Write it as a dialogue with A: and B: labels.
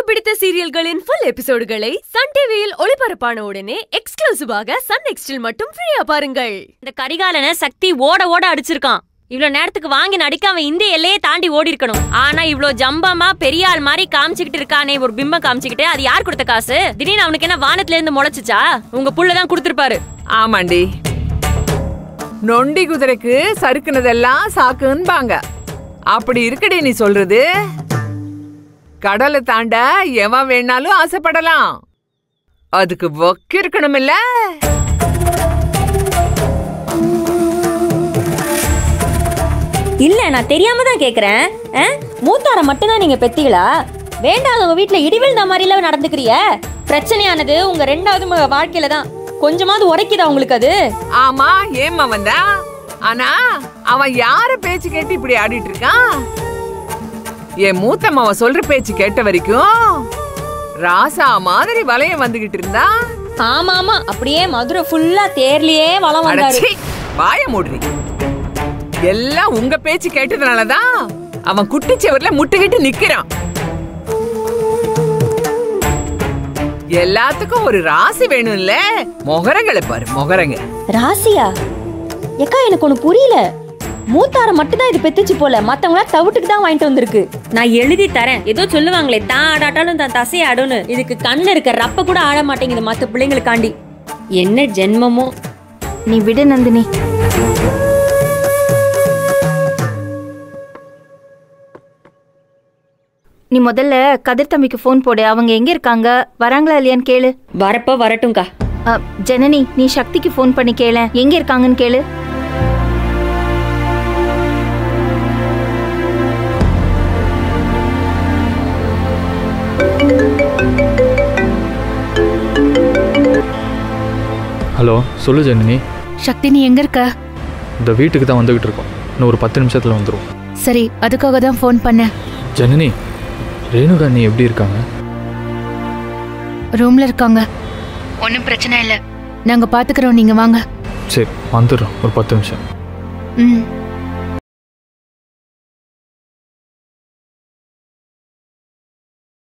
A: பிடித்த சீரியல்களின் full எபிசோடுகளை SunTVயில் ஒளிபரப்பான உடனே எக்ஸ்க்ளூசிவாக Sun NXTல் மட்டும் ஃப்ரீயா பாருங்கள்.
B: இந்த கரிகாலனை சக்தி ஓட ஓட அடிச்சிருக்கான். இவ்ளோ நேரத்துக்கு வாங்கி நடிக்க அவன் இந்த எல்லையே தாண்டி ஓடி இருக்கணும். ஆனா இவ்ளோ ஜம்பமா பெரிய ஆள் மாதிரி காமிச்சிக்கிட்டு இருக்கானே, ஒரு பிம்பம் காமிச்சிக்கிட்டு, அது யார் கொடுத்த காசு? திடீர்னு அவனுக்கு என்ன வானத்துல இருந்து முளைச்சிச்சா? உங்க புள்ளதான் கொடுத்திருப்பாரு.
C: ஆமாண்டி, நொண்டி குதிரைக்கு சறுக்குனதெல்லாம் சாக்குன்பாங்க. அப்படி இருக்கடி நீ சொல்றது. கடலை தாண்ட எவன் வேணாலும் ஆசைப்படலாம், அதுக்கு வக்கு இருக்கணும் இல்ல?
B: இல்ல, நான் தெரியாம தான் கேக்குறேன். மூத்தார மட்டும் தான் நீங்க பெத்தீங்களா? வேண்டாதவங்க வீட்டுல இடிவிழுந்த மாதிரில நடந்துக்கிறிய. பிரச்சனையானது உங்க ரெண்டாவது வாழ்க்கையில தான். கொஞ்சமாவது உரைக்குதா உங்களுக்கு அது?
C: ஆமா, ஏமா வந்தா? ஆனா அவன் யார பேச்சு கேட்டு இப்படி ஆடிட்டு இருக்கான்? என் மூத்தம்மாவ சொல்ற பேச்சு கேட்ட வரைக்கும் ராசா மாதிரி வளைய வந்துகிட்டு இருந்தா.
B: ஆமா ஆமா, அப்படியே மதுரை ஃபுல்லா தேர்லயே வளம் வந்தாரு.
C: வாய மூடுறீ. எல்லாம் உங்க பேச்சு கேட்டதுனாலதான் அவன் குட்டிச்சவர்ல முட்டுக்கிட்டு நிக்கிறான். எல்லாத்துக்கும் ஒரு ராசி வேணும்ல. மொகரங்களை பாரு, மொகரங்க.
B: ராசியா? ஏக்கா, எனக்கு ஒண்ணு புரியல. மூத்தார மட்டும் தான் இது பெத்துச்சு போல, மத்தவங்களா தவிட்டுக்கு தான் வாங்கிட்டு வந்திருக்கு. நான் எழுதி தரேன். ஏதோ சொல்லுவாங்களே, தான் ஆடாட்டாலும் தான் தசையை ஆடுன்னு. இதுக்கு கண்ணு இருக்க ரப்ப கூட ஆட மாட்டேங்குது மத்த பிள்ளைங்களுக்காண்டி. என்ன ஜென்மமோ.
D: நீ விடு நந்தினி. நீ முதல்ல கதிர் தம்பிக்கு போன் போடு. அவங்க எங்க இருக்காங்க, வராங்களா இல்லையான்னு கேளு.
B: வரப்ப வரட்டும்க்கா.
D: ஜனனி, நீ சக்திக்கு போன் பண்ணி கேளு, எங்க இருக்காங்கன்னு கேளு.
E: ஹலோ, சொல்லு ஜனனி.
D: சக்தி, நீ எங்க இருக்க?
E: இந்த வீட்டுக்கு தான் வந்துகிட்டு இருக்கோம். இன்னும் ஒரு 10 நிமிஷத்துல வந்துடும்.
D: சரி, அதுக்காக தான் ஃபோன் பண்ணேன்.
E: ஜனனி, ரேணுகா நீ எப்படி இருக்காங்க?
D: ரூம்ல இருக்காங்க. ஒன்றும் பிரச்சனை இல்லை, நாங்க பாத்துக்கிறோம், நீங்க வாங்க.
E: சரி, வந்துடுறோம். ஒரு 10 நிமிஷம்.
D: ம்.